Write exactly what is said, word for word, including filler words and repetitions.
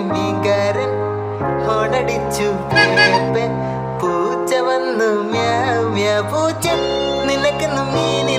മീൻകാരൻ ഹോണടിച്ചു പൂച്ച വന്നു മ്യാവ് മ്യാ പൂച്ച നിനക്കൊന്നും മീൻ